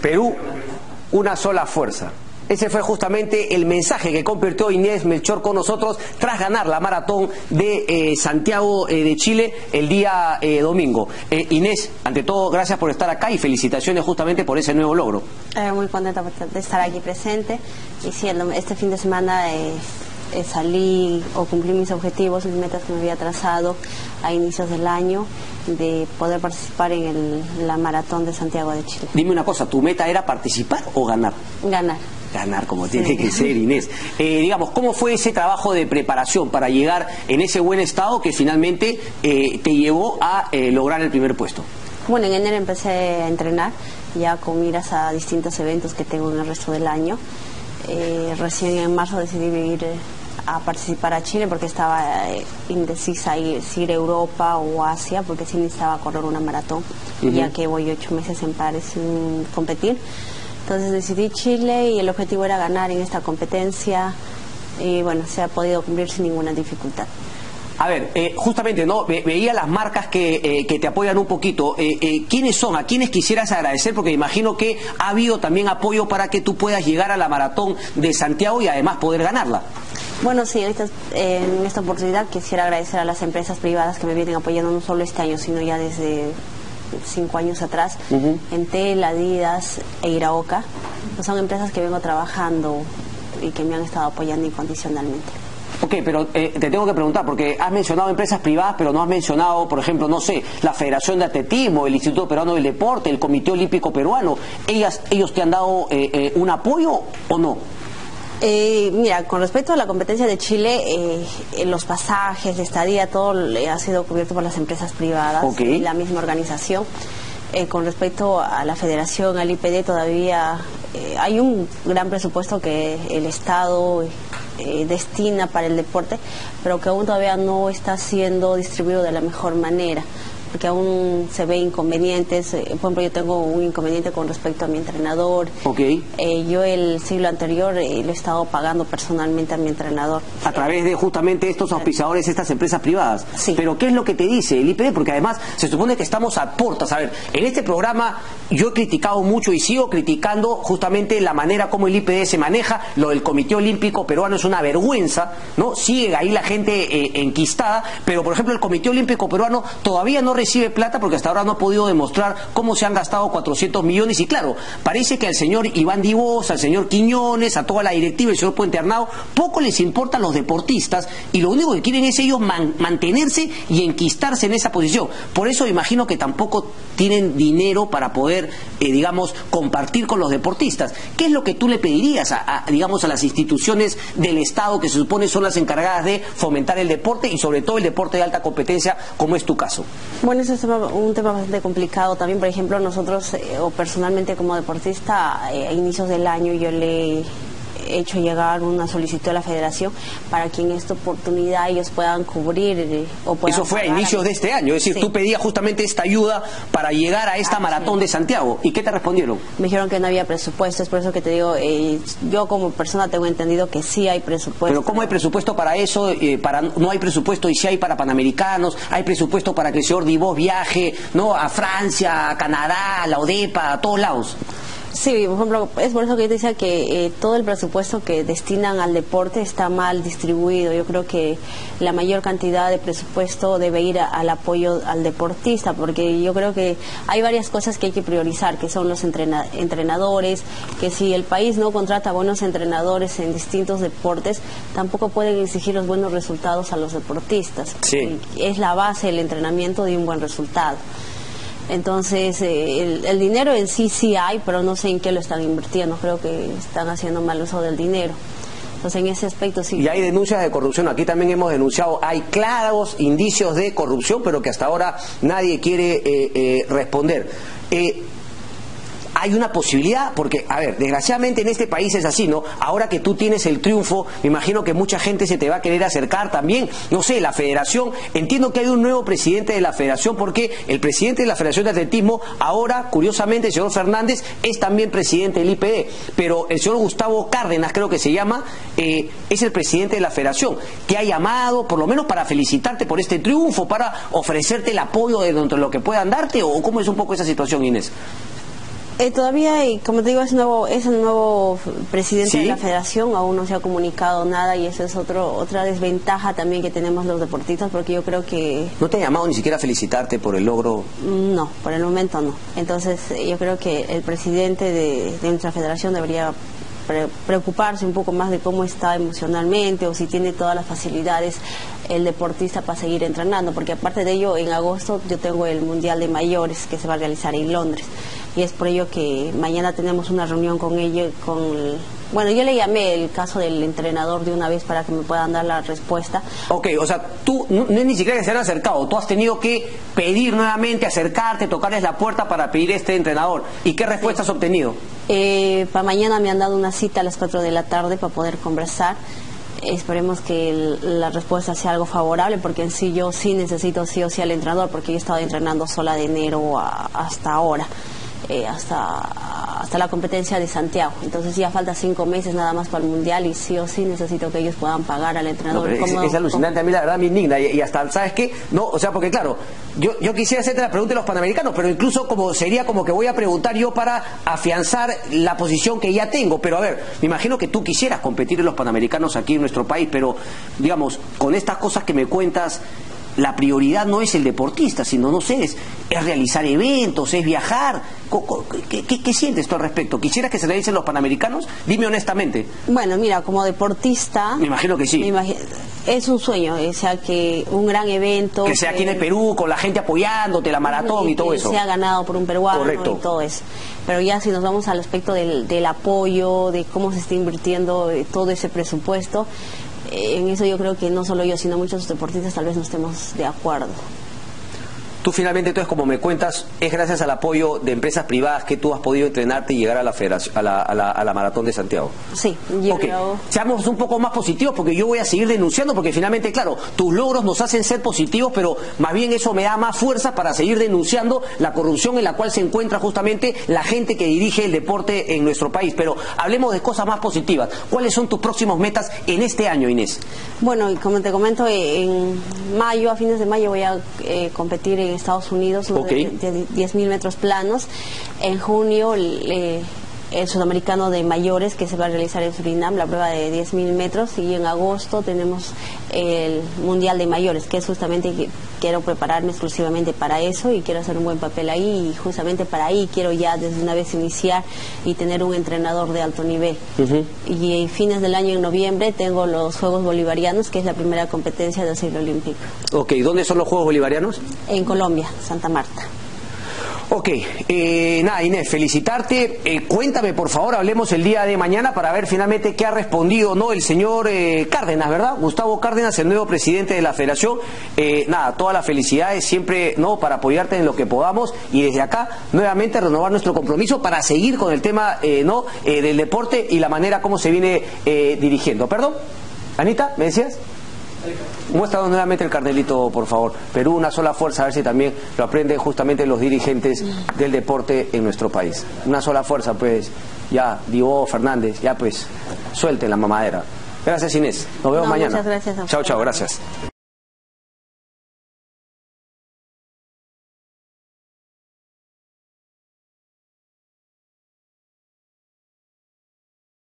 Perú, una sola fuerza. Ese fue justamente el mensaje que compartió Inés Melchor con nosotros tras ganar la maratón de Santiago de Chile el día domingo. Inés, ante todo, gracias por estar acá y felicitaciones justamente por ese nuevo logro. Muy contenta de estar aquí presente. Y sí, este fin de semana salí o cumplí mis objetivos, mis metas que me había trazado a inicios del año, de poder participar en la maratón de Santiago de Chile. Dime una cosa, ¿tu meta era participar o ganar? Ganar. Ganar, como tiene que ser, Inés. Digamos, ¿cómo fue ese trabajo de preparación para llegar en ese buen estado que finalmente te llevó a lograr el primer puesto? Bueno, en enero empecé a entrenar, ya con miras a distintos eventos que tengo en el resto del año. Recién en marzo decidí ir a participar a Chile porque estaba indecisa si ir a Europa o Asia, porque sí necesitaba correr una maratón, ya que voy 8 meses en pares sin competir. Entonces decidí Chile y el objetivo era ganar en esta competencia y bueno, se ha podido cumplir sin ninguna dificultad. A ver, justamente, ¿no? Veía las marcas que te apoyan un poquito. ¿Quiénes son? ¿A quiénes quisieras agradecer? Porque imagino que ha habido también apoyo para que tú puedas llegar a la maratón de Santiago y además poder ganarla. Bueno, sí, en esta oportunidad quisiera agradecer a las empresas privadas que me vienen apoyando no solo este año, sino ya desde 5 años atrás, Entel, Adidas e Iraoka. Son empresas que vengo trabajando y que me han estado apoyando incondicionalmente. Ok, pero te tengo que preguntar, porque has mencionado empresas privadas, pero no has mencionado, por ejemplo, no sé, la Federación de Atletismo, el Instituto Peruano del Deporte, el Comité Olímpico Peruano. ¿Ellos te han dado un apoyo o no? Mira, con respecto a la competencia de Chile, los pasajes, la estadía, todo ha sido cubierto por las empresas privadas y la misma organización. Con respecto a la federación, al IPD, todavía hay un gran presupuesto que el Estado destina para el deporte, pero que aún todavía no está siendo distribuido de la mejor manera, porque aún se ve inconvenientes. Por ejemplo, yo tengo un inconveniente con respecto a mi entrenador. Yo el siglo anterior le he estado pagando personalmente a mi entrenador. A través de justamente estos auspiciadores, estas empresas privadas. Sí. Pero ¿qué es lo que te dice el IPD? Porque además se supone que estamos a puertas. A ver, en este programa yo he criticado mucho y sigo criticando justamente la manera como el IPD se maneja. Lo del Comité Olímpico Peruano es una vergüenza, ¿no? Sigue ahí la gente enquistada, pero por ejemplo el Comité Olímpico Peruano todavía no recibe plata porque hasta ahora no ha podido demostrar cómo se han gastado 400 millones y claro, parece que al señor Iván Dibós, al señor Quiñones, a toda la directiva, el señor Puente Arnao, poco les importan los deportistas y lo único que quieren es ellos mantenerse y enquistarse en esa posición. Por eso imagino que tampoco tienen dinero para poder, digamos, compartir con los deportistas. ¿Qué es lo que tú le pedirías digamos, a las instituciones del Estado que se supone son las encargadas de fomentar el deporte y sobre todo el deporte de alta competencia, como es tu caso? Bueno, ese es un tema bastante complicado también. Por ejemplo, nosotros, o personalmente como deportista, a inicios del año yo le he hecho llegar una solicitud a la federación para que en esta oportunidad ellos puedan cubrir o puedan... Eso fue a inicios de este año, es decir, tú pedías justamente esta ayuda para llegar a esta maratón de Santiago. ¿Y qué te respondieron? Me dijeron que no había presupuesto, es por eso que te digo, yo como persona tengo entendido que sí hay presupuesto. Pero ¿cómo hay presupuesto para eso? No hay presupuesto y sí hay para Panamericanos, hay presupuesto para que el señor Dibós viaje, ¿no?, a Francia, a Canadá, a la ODEPA, a todos lados. Sí, por ejemplo, es por eso que yo te decía que todo el presupuesto que destinan al deporte está mal distribuido. Yo creo que la mayor cantidad de presupuesto debe ir al apoyo al deportista, porque yo creo que hay varias cosas que hay que priorizar, que son los entrenadores, que si el país no contrata buenos entrenadores en distintos deportes, tampoco pueden exigir los buenos resultados a los deportistas. Sí. Es la base del entrenamiento de un buen resultado. Entonces, el dinero en sí hay, pero no sé en qué lo están invirtiendo. Creo que están haciendo mal uso del dinero. Entonces, en ese aspecto sí. Y hay denuncias de corrupción. Aquí también hemos denunciado, hay claros indicios de corrupción, pero que hasta ahora nadie quiere responder. Hay una posibilidad, porque, a ver, desgraciadamente en este país es así, ¿no? Ahora que tú tienes el triunfo, me imagino que mucha gente se te va a querer acercar también. No sé, la federación, entiendo que hay un nuevo presidente de la federación, porque el presidente de la Federación de Atletismo, ahora, curiosamente, el señor Fernández, es también presidente del IPD, pero el señor Gustavo Cárdenas, creo que se llama, es el presidente de la federación, que ha llamado, por lo menos para felicitarte por este triunfo, para ofrecerte el apoyo de dentro de lo que puedan darte, o cómo es un poco esa situación, Inés. Todavía, como te digo, es el nuevo presidente de la federación, aún no se ha comunicado nada y esa es otra desventaja también que tenemos los deportistas, porque yo creo que... ¿No te ha llamado ni siquiera a felicitarte por el logro? No, por el momento no. Entonces yo creo que el presidente de nuestra federación debería preocuparse un poco más de cómo está emocionalmente o si tiene todas las facilidades el deportista para seguir entrenando, porque aparte de ello en agosto yo tengo el Mundial de Mayores que se va a realizar en Londres y es por ello que mañana tenemos una reunión con ellos, bueno, yo le llamé el caso del entrenador de una vez para que me puedan dar la respuesta. Ok, o sea, tú no es ni siquiera que se han acercado, tú has tenido que pedir nuevamente, acercarte, tocarles la puerta para pedir este entrenador. ¿Y qué respuesta has obtenido? Para mañana me han dado una cita a las 4 de la tarde para poder conversar. Esperemos que la respuesta sea algo favorable, porque en sí yo sí necesito sí o sí al entrenador, porque yo he estado entrenando sola de enero hasta ahora. Hasta la competencia de Santiago, entonces ya falta 5 meses nada más para el Mundial y sí o sí necesito que ellos puedan pagar al entrenador. No, es alucinante, a mí la verdad me indigna y hasta, ¿sabes qué? No, o sea, porque claro, yo quisiera hacerte la pregunta de los Panamericanos, pero incluso sería como que voy a preguntar yo para afianzar la posición que ya tengo, pero a ver, me imagino que tú quisieras competir en los Panamericanos aquí en nuestro país, pero digamos, con estas cosas que me cuentas, la prioridad no es el deportista, sino, no sé, es realizar eventos, es viajar. ¿Qué sientes tú al respecto? ¿Quisieras que se realicen los Panamericanos? Dime honestamente. Bueno, mira, como deportista... Me imagino que sí. Es un sueño, o sea, que un gran evento... Que sea aquí en el Perú, con la gente apoyándote, la maratón y todo eso. Que sea ganado por un peruano. Correcto. Y todo eso. Pero ya si nos vamos al aspecto del apoyo, de cómo se está invirtiendo todo ese presupuesto... En eso yo creo que no solo yo, sino muchos deportistas tal vez no estemos de acuerdo. Tú finalmente, entonces, como me cuentas, es gracias al apoyo de empresas privadas que tú has podido entrenarte y llegar a la federación, a la Maratón de Santiago. Sí, yo seamos un poco más positivos, porque yo voy a seguir denunciando, porque finalmente, claro, tus logros nos hacen ser positivos, pero más bien eso me da más fuerza para seguir denunciando la corrupción en la cual se encuentra justamente la gente que dirige el deporte en nuestro país. Pero hablemos de cosas más positivas. ¿Cuáles son tus próximos metas en este año, Inés? Bueno, y como te comento, en mayo, a fines de mayo voy a competir en Estados Unidos, de 10.000 metros planos. En junio el sudamericano de mayores que se va a realizar en Surinam, la prueba de 10.000 metros, y en agosto tenemos el mundial de mayores, que es justamente que quiero prepararme exclusivamente para eso y quiero hacer un buen papel ahí, y justamente para ahí quiero ya desde una vez iniciar y tener un entrenador de alto nivel. Y a fines del año, en noviembre, tengo los Juegos Bolivarianos, que es la primera competencia del ciclo olímpico. Ok, ¿dónde son los Juegos Bolivarianos? En Colombia, Santa Marta. Ok, nada, Inés, felicitarte. Cuéntame, por favor, hablemos el día de mañana para ver finalmente qué ha respondido, ¿no?, el señor Cárdenas, ¿verdad? Gustavo Cárdenas, el nuevo presidente de la federación. Nada, todas las felicidades siempre, ¿no?, para apoyarte en lo que podamos, y desde acá nuevamente renovar nuestro compromiso para seguir con el tema ¿no?, del deporte y la manera como se viene dirigiendo. ¿Perdón? Anita, ¿me decías? Muéstranos nuevamente el cartelito, por favor. Perú, una sola fuerza, a ver si también lo aprenden justamente los dirigentes del deporte en nuestro país. Una sola fuerza, pues, ya, Diego Fernández, ya pues, suelten la mamadera. Gracias, Inés. Nos vemos mañana. Muchas gracias. Chao, chao, gracias.